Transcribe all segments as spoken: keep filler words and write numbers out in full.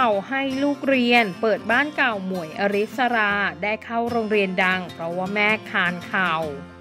ข่าวให้ลูกเรียนเปิดบ้านเก่าหมวยอริสราได้เข้าโรงเรียนดังเพราะว่าแม่คานเข่า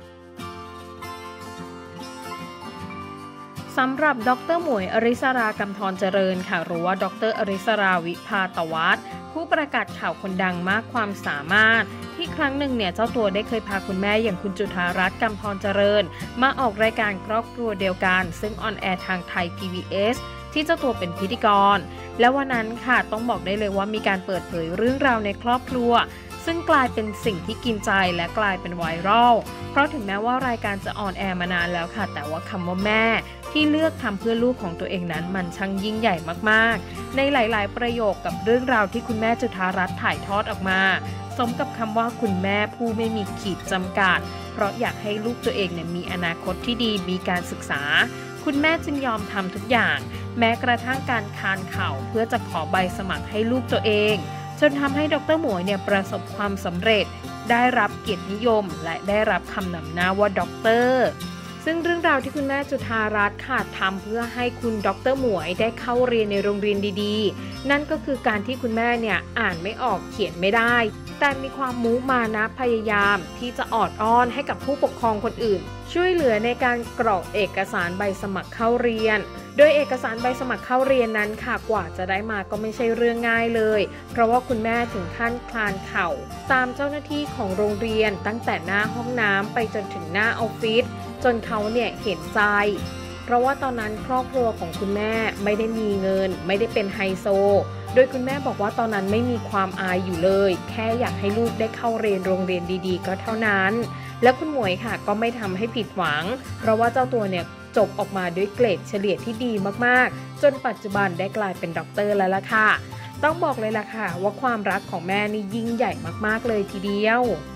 สำหรับดร.หมวยอริสรากำธรเจริญค่ะหรือว่าดร.อริสราวิภาตวัฒน์ผู้ประกาศข่าวคนดังมากความสามารถที่ครั้งหนึ่งเนี่ยเจ้าตัวได้เคยพาคุณแม่อย่างคุณจุฑารัตน์กำธรเจริญมาออกรายการครอบครัวเดียวกันซึ่งออนแอร์ทางไทย พี บี เอส ที่เจ้าตัวเป็นพิธีกรและวันนั้นค่ะต้องบอกได้เลยว่ามีการเปิดเผยเรื่องราวในครอบครัวซึ่งกลายเป็นสิ่งที่กินใจและกลายเป็นไวรัลเพราะถึงแม้ว่ารายการจะออนแอร์มานานแล้วค่ะแต่ว่าคำว่าแม่ที่เลือกทำเพื่อลูกของตัวเองนั้นมันช่างยิ่งใหญ่มากๆในหลายๆประโยคกับเรื่องราวที่คุณแม่จุฑารัตน์ถ่ายทอดออกมาสมกับคำว่าคุณแม่ผู้ไม่มีขีดจำกัดเพราะอยากให้ลูกตัวเองเนี่ยมีอนาคตที่ดีมีการศึกษาคุณแม่จึงยอมทำทุกอย่างแม้กระทั่งการคานเข่าเพื่อจะขอใบสมัครให้ลูกตัวเองจนทำให้ดร.หมวยเนี่ยประสบความสำเร็จได้รับเกียรตินิยมและได้รับคำนำหน้าว่าด็อกเตอร์ซึ่งเรื่องราวที่คุณแม่จุฑารัตน์ค่ะทำเพื่อให้คุณดร.หมวยได้เข้าเรียนในโรงเรียนดีๆนั่นก็คือการที่คุณแม่เนี่ยอ่านไม่ออกเขียนไม่ได้แต่มีความมุมานะพยายามที่จะออดอ้อนให้กับผู้ปกครองคนอื่นช่วยเหลือในการกรอกเอกสารใบสมัครเข้าเรียนโดยเอกสารใบสมัครเข้าเรียนนั้นค่ะกว่าจะได้มาก็ไม่ใช่เรื่องง่ายเลยเพราะว่าคุณแม่ถึงขั้นคลานเข่าตามเจ้าหน้าที่ของโรงเรียนตั้งแต่หน้าห้องน้ำไปจนถึงหน้าออฟฟิศจนเขาเนี่ยเห็นใจเพราะว่าตอนนั้นครอบครัวของคุณแม่ไม่ได้มีเงินไม่ได้เป็นไฮโซโดยคุณแม่บอกว่าตอนนั้นไม่มีความอายอยู่เลยแค่อยากให้ลูกได้เข้าเรียนโรงเรียนดีๆก็เท่านั้นและคุณหมวยค่ะก็ไม่ทำให้ผิดหวังเพราะว่าเจ้าตัวเนี่ยจบออกมาด้วยเกรดเฉลี่ยที่ดีมากๆจนปัจจุบันได้กลายเป็นด็อกเตอร์แล้วล่ะค่ะต้องบอกเลยล่ะค่ะว่าความรักของแม่นี่ยิ่งใหญ่มากๆเลยทีเดียว